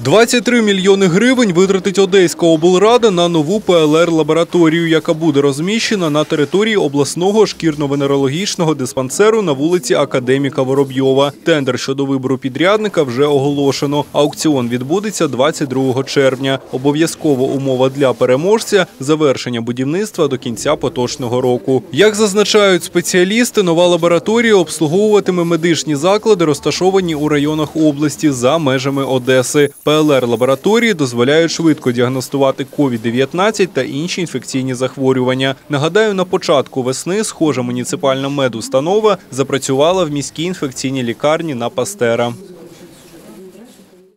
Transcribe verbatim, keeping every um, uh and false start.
двадцять три мільйони гривень витратить Одеська облрада на нову Пе Ел Ер-лабораторію, яка буде розміщена на території обласного шкірно-венерологічного диспансеру на вулиці Академіка Воробйова. Тендер щодо вибору підрядника вже оголошено. Аукціон відбудеться двадцять другого червня. Обов'язкова умова для переможця – завершення будівництва до кінця поточного року. Як зазначають спеціалісти, нова лабораторія обслуговуватиме медичні заклади, розташовані у районах області за межами Одеси. Пе Ел Ер-лабораторії дозволяють швидко діагностувати ковід дев'ятнадцять та інші інфекційні захворювання. Нагадаю, на початку весни схожа муніципальна медустанова запрацювала в міській інфекційній лікарні на Пастера.